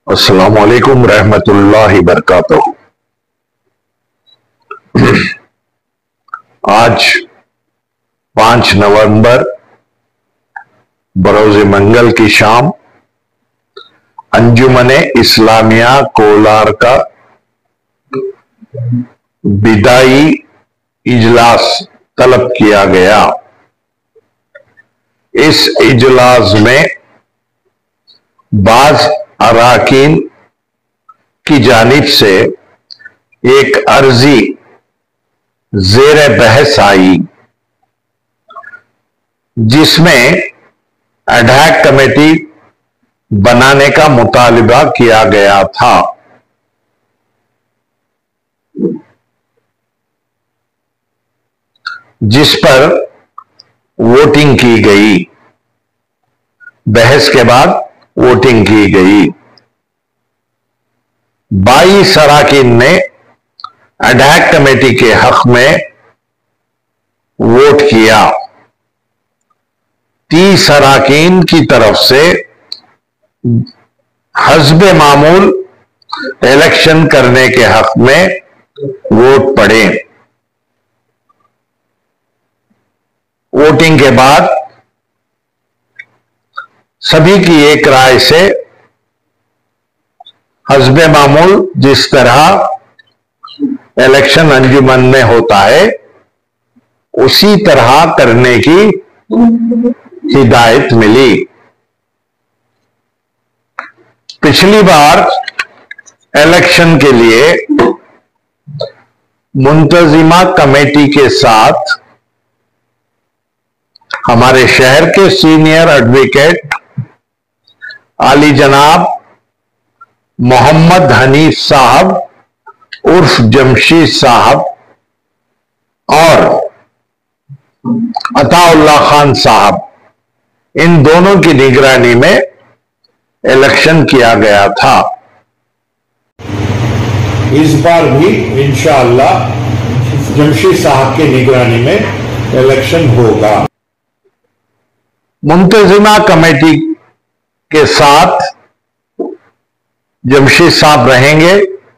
अस्सलामु अलैकुम रहमतुल्लाहि बरकातुहू। आज 5 नवंबर बरोज़ मंगल की शाम अंजुमन इस्लामिया कोलार का विदाई इजलास तलब किया गया। इस इजलास में बाज अराकीन की जानिब से एक अर्जी ज़ेर बहस आई, जिसमें एडहॉक कमेटी बनाने का मुतालिबा किया गया था। जिस पर वोटिंग की गई, बहस के बाद वोटिंग की गई। 22 अराकीन ने एडहॉक कमेटी के हक में वोट किया। 30 अराकीन की तरफ से हस्बे मामूल इलेक्शन करने के हक में वोट पड़े। वोटिंग के बाद सभी की एक राय से हस्बे मामूल जिस तरह इलेक्शन अंजुमन में होता है, उसी तरह करने की हिदायत मिली। पिछली बार इलेक्शन के लिए मुंतजिमा कमेटी के साथ हमारे शहर के सीनियर एडवोकेट आली जनाब मोहम्मद हनीफ साहब उर्फ जमशीद साहब और अताउल्लाह खान साहब, इन दोनों की निगरानी में इलेक्शन किया गया था। इस बार भी इंशाअल्लाह जमशीद साहब की निगरानी में इलेक्शन होगा। मुंतजिमा कमेटी के साथ जमशीद साहब रहेंगे।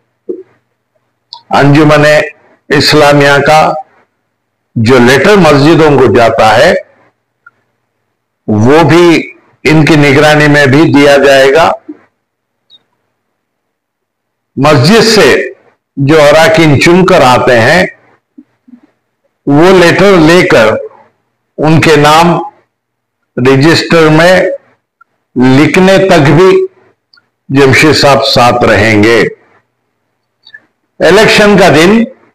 अंजुमन इस्लामिया का जो लेटर मस्जिदों को जाता है, वो भी इनकी निगरानी में भी दिया जाएगा। मस्जिद से जो अराकीन चुनकर आते हैं, वो लेटर लेकर उनके नाम रजिस्टर में लिखने तक भी जमशीद साहब साथ रहेंगे। इलेक्शन का दिन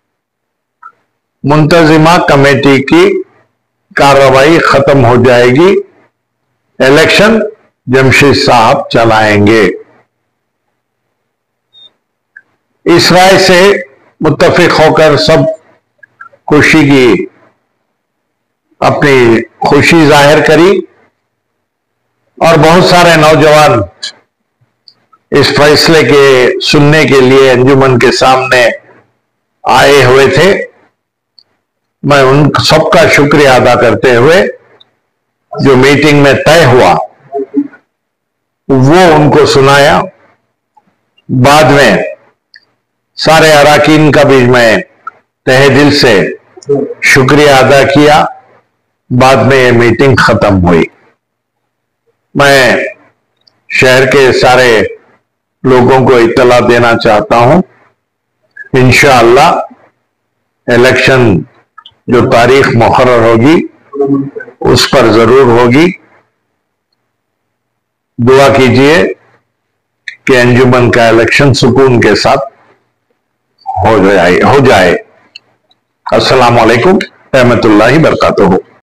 मुंतजिमा कमेटी की कार्रवाई खत्म हो जाएगी। इलेक्शन जमशीद साहब चलाएंगे। इस राय से मुत्तफिक होकर सब खुशी की अपनी खुशी जाहिर करी और बहुत सारे नौजवान इस फैसले के सुनने के लिए अंजुमन के सामने आए हुए थे। मैं उन सबका शुक्रिया अदा करते हुए जो मीटिंग में तय हुआ वो उनको सुनाया। बाद में सारे अराकीन का भी मैं तहे दिल से शुक्रिया अदा किया। बाद में ये मीटिंग खत्म हुई। मैं शहर के सारे लोगों को इत्तला देना चाहता हूं, इंशाअल्लाह इलेक्शन जो तारीख मुकर्रर होगी उस पर जरूर होगी। दुआ कीजिए कि अंजुमन का इलेक्शन सुकून के साथ हो जाए। अस्सलामु अलैकुम रहमतुल्लाहि बरकातुहू।